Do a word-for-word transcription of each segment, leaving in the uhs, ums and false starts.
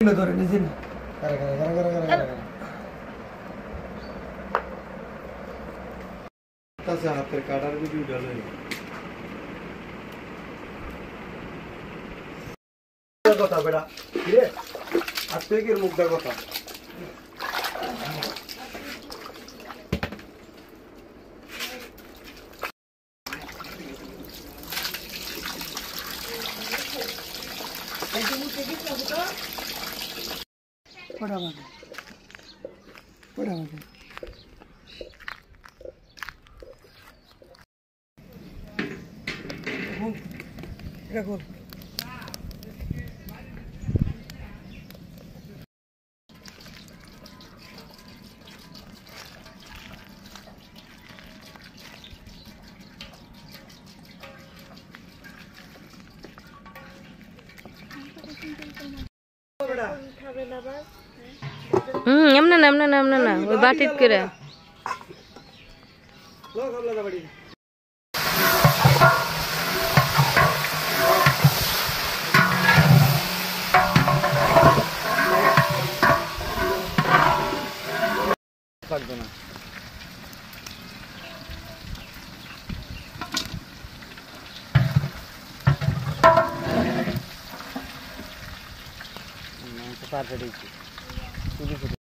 ধরে নিজেন করে করে করে করে করে করে তাছে হাতের কাটার ভিডিও ডালে কথা বেটা কি রে আত্মেকের মুখদার কথা পড়া বাবা পড়া বাবা দেখো হুম এমন না এমন না এমন না ওই বাটিত করে লো খাবলা দা বাড়ি কাটবে না না তো পার দিয়েছি শুধু শুধু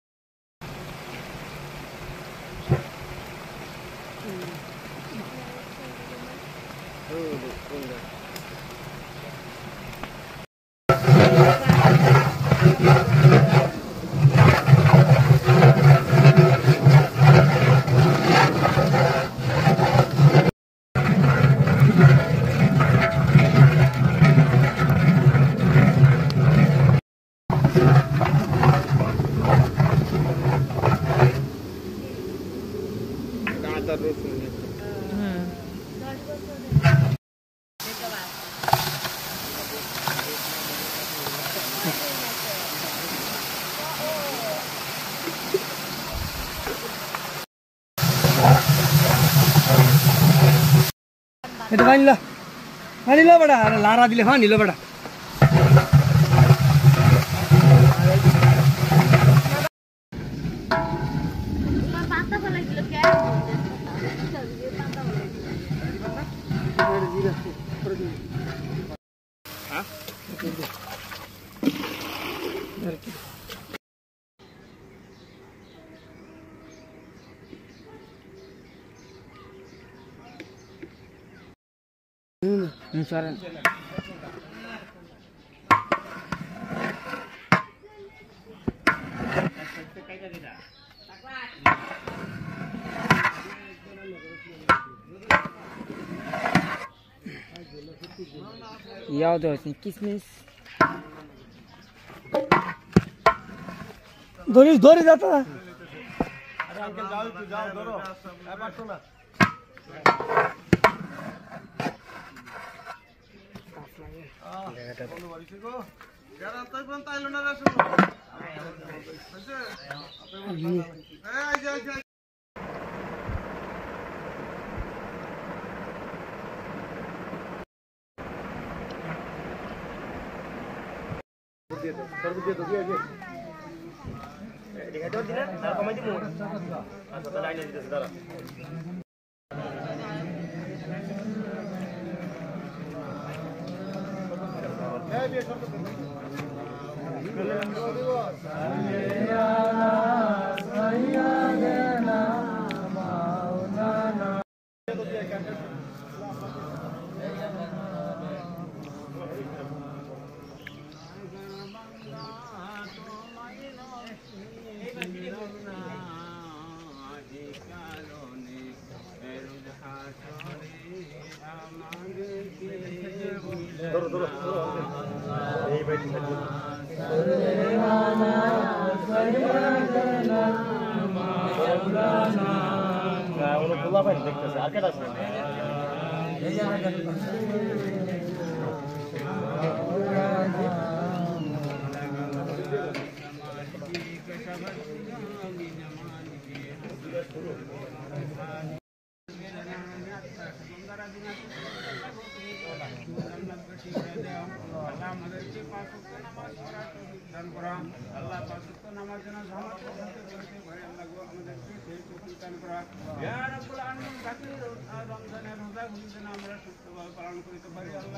এটা বানিলা বানিলা বড়া আরে লারা দিলে হ্যাঁ নিলো বড়া পাতা ফেলা দিল কে হ্যাঁ হুম সরেন याद है किसमिस धोरी धोरी जाता है अरे अंकल जाओ तू जाओ धरो ए पाटो ना বন্ধু বাড়িতে গো যারা তাই পর্যন্ত আইলো না রে শুনো আচ্ছা এই আই যা যা দিয়ে দাও সর্ব দিয়ে দাও দিয়ে দিয়ে দেখা দাও দিনা না কমাই দিমু আচ্ছা তো লাইনে দিতেছ দাঁড়া এই বিয়ে সর্ব ধরো ধরো এই বাইটি সাইড না ওরা গোলা পানি দেখতেছে আর কেডা আছে এই যে আমার কাছে করা আল্লাহ পাক সত্য নামাজ যেন জামাত পছন্দ করতে পারে আল্লাহ গো আমাদেরকে সেই তৌফিক দান করা ইয়া রাব্বুল আলামিন বাকি রমজানের রোজাগুলি যেন আমরা সুস্থভাবে পালন করতে পারি আল্লাহ